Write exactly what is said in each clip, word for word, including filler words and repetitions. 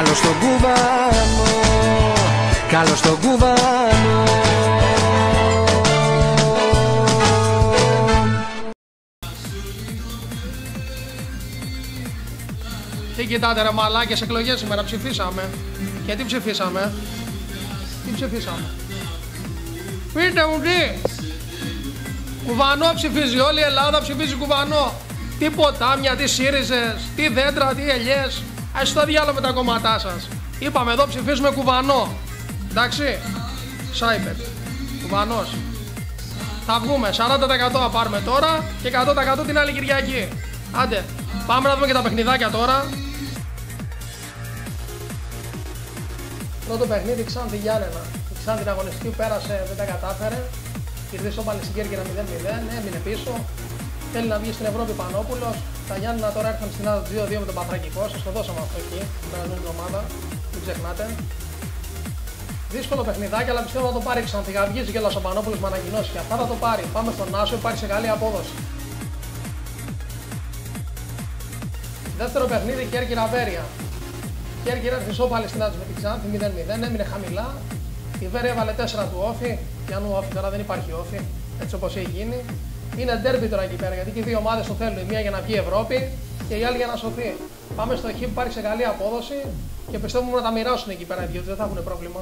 Καλό στον κουβανό, καλό στον κουβανό. Τι κοιτάτε ρε μαλάκες, εκλογές σήμερα ψηφίσαμε. Και τι ψηφίσαμε? Τι ψηφίσαμε? Πείτε μου τι! Κουβανό ψηφίζει, όλη η Ελλάδα ψηφίζει κουβανό. Τι ποτάμια, τι ΣΥΡΙΖΕΣ, τι δέντρα, τι ελιές. Ας το διάλογο με τα κόμματά σας. Είπαμε εδώ ψηφίζουμε κουβανό. Εντάξει, Σάιπερ, κουβανός. Θα βγούμε, σαράντα τοις εκατό θα πάρουμε τώρα και εκατό τοις εκατό την άλλη Κυριακή. Άντε, πάμε να δούμε και τα παιχνιδάκια τώρα. Πρώτο παιχνίδι Ξάνθη Γιάννενα. Η Ξάνθη την αγωνιστική πέρασε, δεν τα κατάφερε. Κερδίσει ο Πάλι στην Κέρκυρα μηδέν μηδέν, έμεινε πίσω. Θέλει να βγει στην Ευρώπη Πανόπουλος. Τα Γιάννενα τώρα έρθαν στην Ελλάδα δύο δύο με τον Παθρακικό. Σας το δώσαμε αυτό εκεί την περασμένη εβδομάδα. Μην ξεχνάτε. Δύσκολο παιχνιδάκι, αλλά πιστεύω θα το πάρει Ξάνθη. Γαβγίζει και ο Πανόπουλος με ανακοινώσει και αυτά θα το πάρει. Πάμε στον Άσο, υπάρχει σε καλή απόδοση. Δεύτερο παιχνίδι Κέρκυρα Βέρεια. Κέρκυρα έρθει ισόπαλη στην Άτζη με την Ξάνθη μηδέν μηδέν, έμεινε χαμηλά. Η Βέρεια έβαλε τέσσερα του όφη. Πιανού όφη τώρα, δεν υπάρχει όφη. Έτσι όπως έχει γίνει. Είναι ντέρμπι τώρα εκεί πέρα γιατί και οι δύο ομάδες το θέλουν. Η μία για να βγει Ευρώπη και η άλλη για να σωθεί. Πάμε στο χ που υπάρχει σε καλή απόδοση και πιστεύουμε να τα μοιράσουν εκεί πέρα οι δύο, δεν θα έχουν πρόβλημα.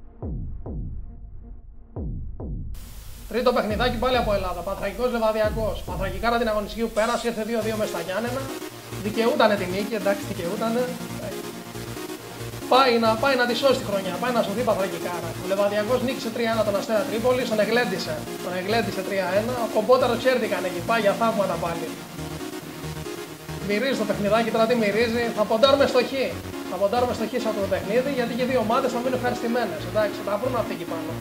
Τρίτο παιχνιδάκι πάλι από Ελλάδα. Πανθρακικός Λεβαδιακός. Πανθρακικάρα την αγωνιστική που πέρασε, ήρθε δύο δύο μέσα στα Γιάννενα. Δικαιούτανε την νίκη, εντάξει, δικαιούτανε. Πάει να, πάει να τη σώσει τη χρονιά, πάει να σωθεί η Πανθρακικάρα. Ο Λεβαδιακός νίκησε τρία ένα τον Αστέρα Τρίπολη, τον εγλέντισε. Τον εγλέντισε τρία ένα. Ο Κομπόταρο τσέρτηκαν εκεί, πάει για θαύματα πάλι. Μυρίζει το παιχνιδάκι, τώρα τι μυρίζει. Θα ποντάρουμε στο χ. Θα ποντάρουμε στο χ σε αυτό το παιχνίδι γιατί και οι δύο ομάδες θα μείνουν ευχαριστημένες. Εντάξει, θα βρουν αυτοί εκεί πάνω.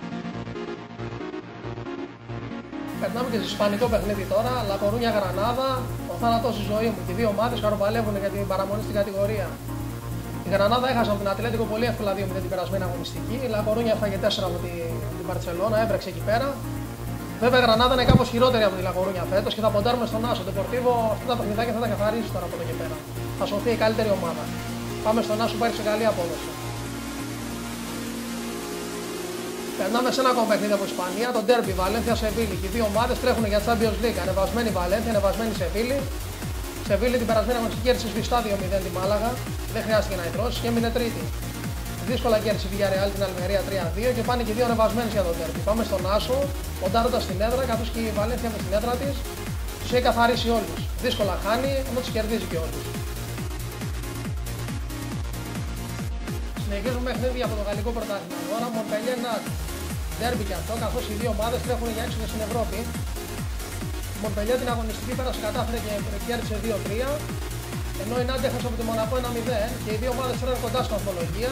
Περνάμε και στο ισπανικό παιχνίδι τώρα. Λακορούνια Γρανάδα, ο θάνατος στη ζωή μου. Και οι δύο ομάδες καροπαλεύουν για την παραμονή στην κατηγορία. Η Γρανάδα έχασε από την Ατλέτικο πολύ εύκολα δύο μηδέν την περασμένη αγωνιστική. Η Λακορούνια έφαγε τέσσερα με την Μπαρτσελόνα, έβρεξε εκεί πέρα. Βέβαια η Γρανάδα είναι κάπως χειρότερη από τη Λακορούνια φέτος και θα ποντάρουμε στον Άσο. Το Πορτίβο αυτά τα παιχνιδάκια θα τα καθαρίσει τώρα από εδώ και πέρα. Θα σωθεί η καλύτερη ομάδα. Πάμε στον Άσο που υπάρχει σε καλή απόδοση. Περνάμε σε ένα ακόμα παιχνίδι από Ισπανία, το Derby Βαλένθια Σεβίλη. Και οι δύο ομάδες τρέχουν για Champions League. Ανεβασμένη Βαλένθια, ανεβασμένη Σεβίλη. Σεβίλη την περασμένη αγωνιστική κέρδισε σβηστά δύο μηδέν τη Μάλαγα. Δεν χρειάστηκε να ιτρώσει και έμεινε τρίτη. Δύσκολα κέρδισε η Villarreal την Αλμερία τρία δύο και πάνε και οι δύο ανεβασμένες για το Derby. Πάμε στον Άσο, ποντάροντας την έδρα καθώς και η Βαλένθια με την έδρα της τους έχει καθαρίσει όλους. Δύσκολα χάνει, ενώ τους κερδίζει και όλους. Συνεχίζουμε παιχνίδι από το γαλλικό πρωτάθλημα. Τώρα Montpellier Nantes. Derby και αυτό, καθώς οι δύο ομάδες τρέχουν για έξοδο στην Ευρώπη. Η Montpellier την αγωνιστική πέρασε, κατάφερε και κέρδισε δύο τρία. Ενώ η Nantes έχασε από τη Μονακό ένα μηδέν και οι δύο ομάδες είναι κοντά στην βαθμολογία.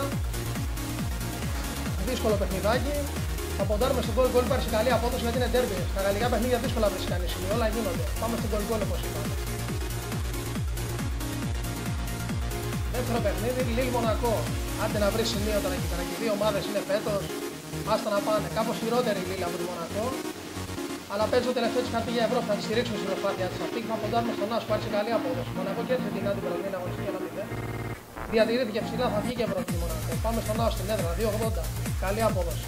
Δύσκολο παιχνιδάκι. Θα ποντάρουμε στο goal goal, υπάρχει καλή απόδοση γιατί είναι derby. Στα γαλλικά παιχνίδια δύσκολα βρίσκει κανείς σημείο, όλα γίνονται. Πάμε στο goal goal όπως είπαμε. Δεύτερο παιχνίδι, Λίλ Μονακό. Άντε να βρει σημείο τώρα εκεί πέρα. Και οι δύο ομάδες είναι φέτος. Άστα να πάνε. Κάπως χειρότερη η Λίλ από τη Μονακό. Αλλά παίζει το τελευταίο της χαρτί για Ευρώπη. Θα τη στηρίξουμε στην προσπάθεια της αυτή και θα ποντάρουμε στον Άσο που άρχισε καλή απόδοση. Μονακό κέρδισε την Άντι περασμένη αγωνιστική ένα μηδέν. Διατηρήθηκε ψηλά, θα βγει και Ευρώπη τη Μονακό. Πάμε στον Άσο στην έδρα δύο ογδόντα. Καλή απόδοση.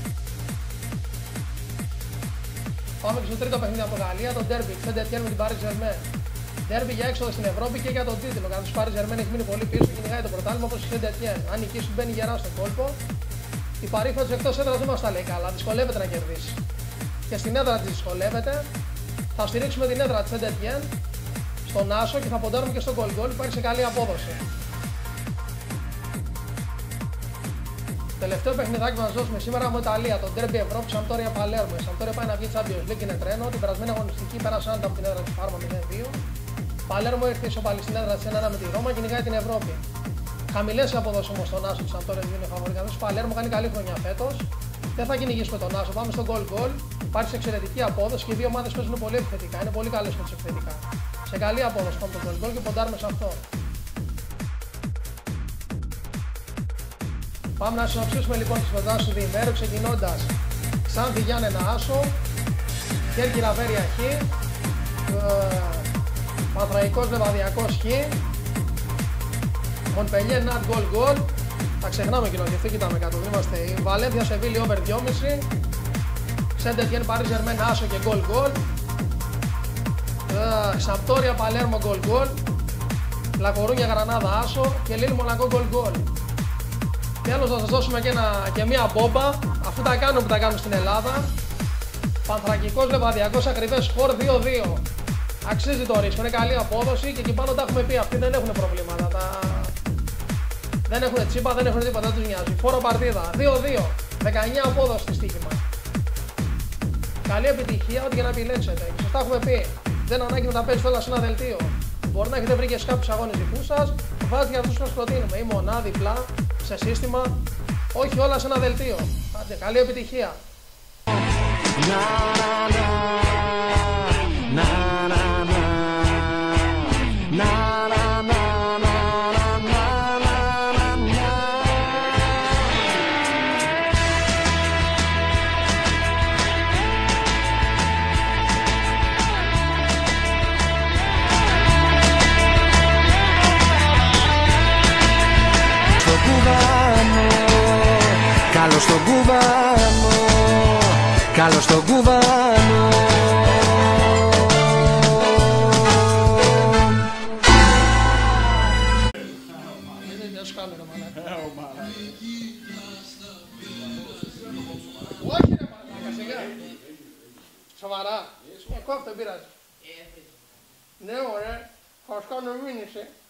Πάμε και στο τρίτο παιχνίδι από Γαλλία, το Derby. Saint-Étienne με την Paris Germain. Derby για έξοδο στην Ευρώπη και για τον τίτλο. Καθώς η Paris Germain έχει μείνει πολύ πίσω και κυνηγάει το πρωτάθλημα όπως η Saint-Étienne. Αν νικήσει μπαίνει γερά στον κόλπο. Η Paris φέτος εκτός έδρας δεν μας τα λέει καλά, δυσκολεύεται να κερδίσει. Και στην έδρα της δυσκολεύεται. Θα στηρίξουμε την έδρα της Saint-Étienne στον Άσο και θα ποντάρουμε και στο goal goal. Υπάρχει σε καλή απόδοση. Τελευταίο παιχνιδάκι που θα σας δώσουμε σήμερα με Ιταλία, το Derby Ευρώπη, Sampdoria Palermo. Η Sampdoria πάει να βγει Champions League, είναι τρένο. Την περασμένη αγωνιστική πέρασαν από την έδρα της Πάρμα μηδέν δύο. Παλέρμο ήρθε ισοπαλή στην έδρα της ένα ένα με τη Ρώμα και κυνηγάει την Ευρώπη. Χαμηλές οι αποδόσεις όμως στον Άσο της Sampdoria δεν είναι φαβορή. Καθώς η Παλέρμο κάνει καλή χρονιά φέτος. Δεν θα κυνηγήσουμε τον Άσο, πάμε στο goal goal. Υπάρχει εξαιρετική απόδοση και οι δύο ομάδες παίζουν πολύ επιθετικά. Είναι πολύ καλές παίζουν επιθετικά. Σε καλή απόδοση πάμε το goal goal και ποντάρουμε σε αυτό. Πάμε να συνοψίσουμε λοιπόν τις προτάσεις του διημέρου ξεκινώντας Ξάνθη Γιάννενα Άσο, Κέρκυρα Βέρεια Χ, ε, Πανθρακικός Λεβαδιακός Χ, Μοντπελιέ, Νατ, γκολ γκολ. Τα ξεχνάμε και αυτό, κοιτάμε κάτω. Είμαστε η Βαλένθια, Σεβίλη, over δυόμισι. Σεντετιέν, Παρί Ζερμέν, άσο και γκολ γκολ. Σαμπτόρια, Παλέρμο, γκολ γκολ. Λακορούνια, Γρανάδα, άσο και Λίλ, Μονακό, γκολ γκολ. Τέλος να σας δώσουμε και, ένα, και μία μπόμπα, αφού τα κάνουμε που τα κάνουμε στην Ελλάδα. Πανθρακικός, Λεβαδιακός, ακριβές σκορ δύο δύο. Αξίζει το ρίσκο, είναι καλή απόδοση και εκεί πάνω τα έχουμε πει, αυτοί δεν έχουν προβλήματα. Τα... Δεν έχουν τσίπα, δεν έχουν τίποτα, δεν τους νοιάζει. Φόρο παρτίδα, δύο δύο, δεκαεννιά απόδοση στη στοίχημα. Καλή επιτυχία, ό,τι και να επιλέξετε. Σας τα έχουμε πει, δεν ανάγκη να τα παίζετε όλα σε ένα δελτίο. Μπορεί να έχετε βρει και σε κάποιους αγώνες δικούς σας, βάζετε για αυτούς που σας προτείνουμε. Ή μονά, διπλά, σε σύστημα, όχι όλα σε ένα δελτίο. Άντε, καλή επιτυχία. Καλώς στον κουβάνο, καλώς στον κουβάνο. Δεν σου κάνω ρε μαλάκα. Όχι ρε μαλάκα, σιγά. Σοβαρά. Ε, κόφτο, πειράζει. Ναι ωραία, θα σου κάνω μήνυση.